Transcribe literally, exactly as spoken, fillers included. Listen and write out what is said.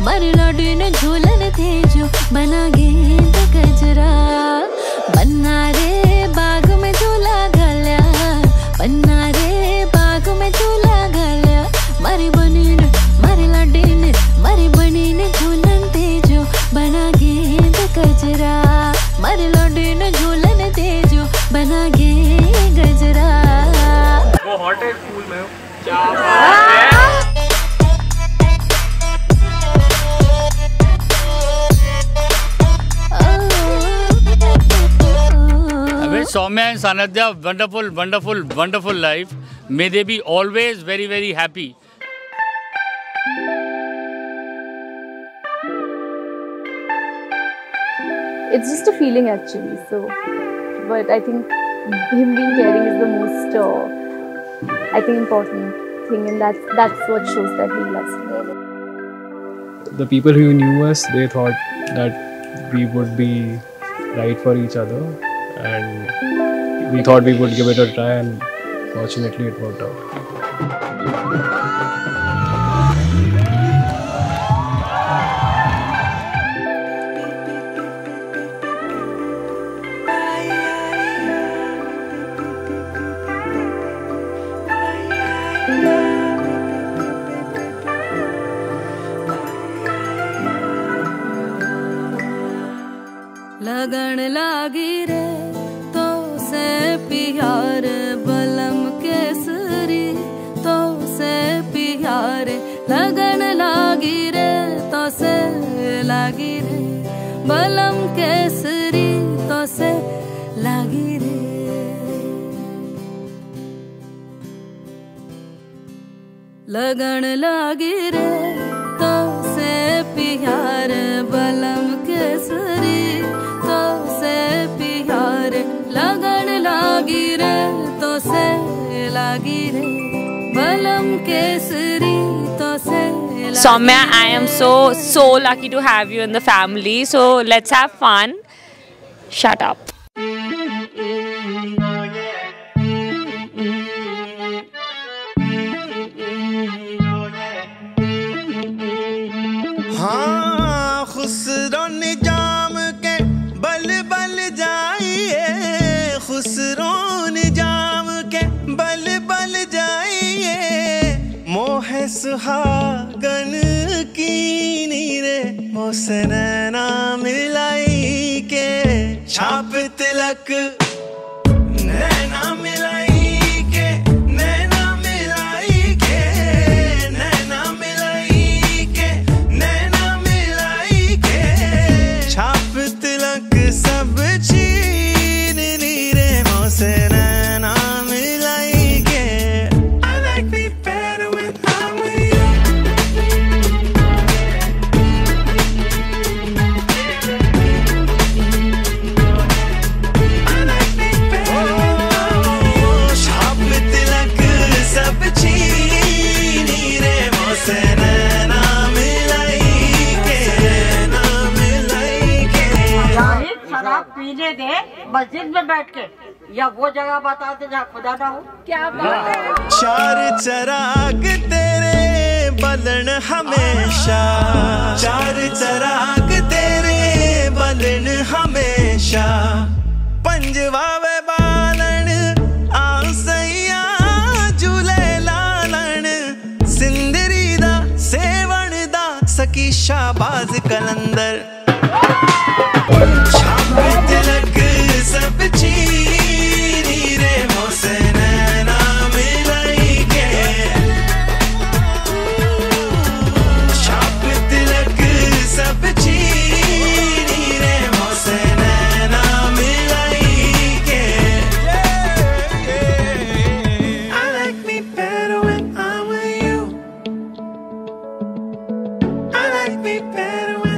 मारी लाडी ने झूलन थे जो बना गेंद गजरा बन्ना रे बाग में झूला घाल्या बन्ना रे बाग में झूला घाल्या मारी बनी ने मारी लाडी ने मारी बनी ने झूलन थे जो बना गेंद गजरा मारी लाडी ने झूलन थे जो बना गेंद गजरा वो हॉट है स्कूल में क्या बात है। Soumya and Sanadhya, wonderful, wonderful, wonderful life. May they be always very, very happy. It's just a feeling actually. So, but I think him being caring is the most, uh, I think, important thing, and that's that's what shows that he loves me. The people who knew us, they thought that we would be right for each other. And we thought we would give it a try, and fortunately it worked out. लगन लागी रे तो से प्यार बलम केसरी तो से प्यार लगन लागी रे तो से लागी रे बलम केसरी तो से लागी रे लगन लागी रे तो से प्यार बलम केसरी तो से प्यार लगन लागी रे तो से लागी रे बलम केसरी तो से Soumya, I am so so lucky to have you in the family. So let's have fun. Shut up. हाँ खुसरो निजाम के बल बल जाइए खुसरो निजाम के बल बल जाइए मोह सुहागन की नीरे मोसे नैना मिलाई के छाप तिलक नैना मिलाई के नैना मिलाई के नैना मिलाई के नैना मिलाई के छाप तिलक सब छीन नीरे मोसे नैना मिलाई के I like me better when I'm with you. I like me better when I'm with you. छाप तिलक सब छीन नीरे मोसे नैना मिलाई के नैना मिलाई के शराब पीने दे मस्जिद में बैठ के या वो जगह बता दे जहाँ खुदा ना हो। क्या बात है। चार चराग तेरे बलन हमेशा चार चराग तेरे बलन हमेशा पंजवा वे बालन आसैया झूले लालन सिंदरी दा सेवण दा सकी शाबाज कलंदर छाप तिलक सब चीनी रे मोसे नैना मिलाई के छाप तिलक सब चीनी रे मोसे नैना मिलाई के I like me better when I'm with you. I like me better when